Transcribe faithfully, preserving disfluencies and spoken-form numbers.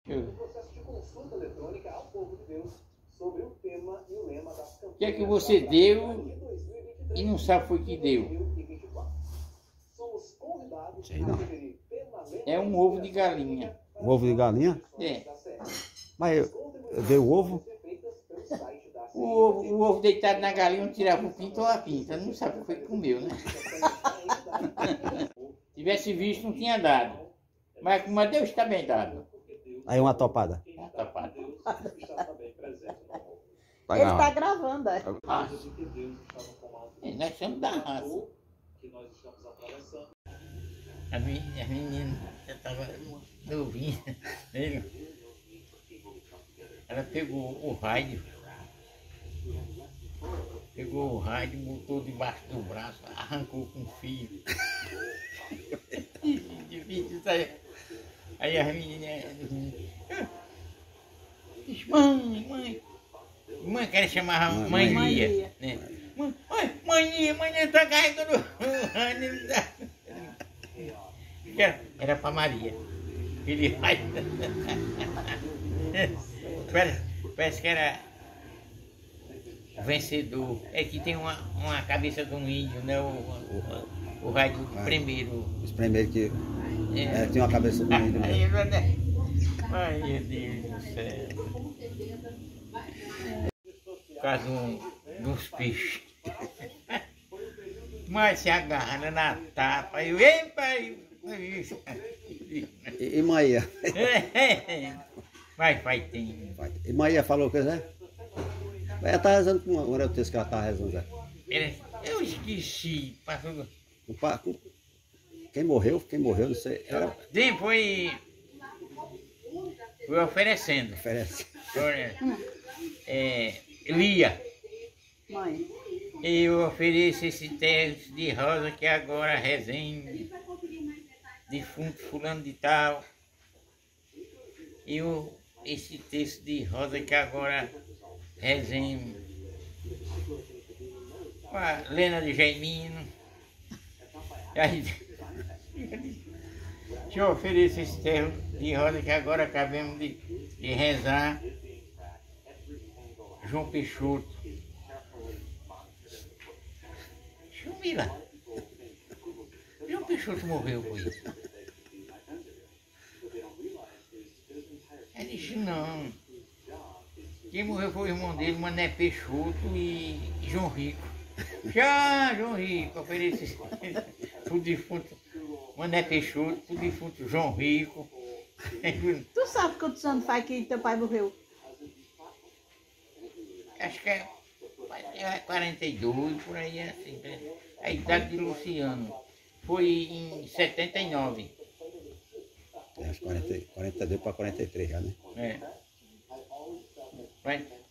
Eu... O que é que você deu e não sabe foi que deu? Sei não. É um ovo de galinha. Um ovo de galinha? É. Mas eu, eu dei o ovo? O ovo, o ovo deitado na galinha, um tirava o pinto ou a pinta. Não sabe o que foi que comeu, né? Se tivesse visto, não tinha dado. Mas como Deus está bem dado. Aí uma topada. Uma topada. Ele está gravando, é? Raça. É, nós somos da raça. A menina, a menina já estava novinha. Ela pegou o rádio. Pegou o rádio, botou debaixo do braço, arrancou com o fio. Aí as meninas disse, mãe, mãe. Mãe, que ela chamava mãe Lia, né? Mãe, mãe, mãe, tá carregando o rádio. Era pra Maria. Ele parece, parece que era vencedor. É que tem uma, uma cabeça de um índio, né? O, o, o raio do primeiro. Os primeiros que é. É, tinha uma cabeça de um índio mesmo. Ai, meu Deus do céu. Por causa de, um, de uns peixes. Mas se agarra na tapa. Eu, ei, pai! E, e Maia? Vai, vai, tem. E Maia falou o que, Zé? Ela tá rezando com uma. Era o texto que ela tá rezando, Zé. Eu esqueci. Passou. Quem morreu? Quem morreu, não sei. Era... Sim, foi. Foi oferecendo. Oferece. É, Lia. Mãe. Eu ofereço esse terço de rosa que agora resenha. Defunto fulano de tal. E o, esse texto de rosa que agora resenha. A Lena de Jaimino. Aí, deixa eu oferecer esse terço de rosa que agora acabamos de, de rezar. João Peixoto. Deixa eu ver lá. João Peixoto morreu com isso. Ele disse, não. Quem morreu foi o irmão dele, Mané Peixoto e João Rico. Já, João Rico, ofereci pro defunto Mané Peixoto, pro defunto João Rico. Tu sabe quantos anos faz que teu pai morreu? Acho que é quarenta e dois, por aí, assim. A idade de Luciano foi em setenta e nove. É, acho quarenta, quarenta e dois para quarenta e três já, né? É. Vai.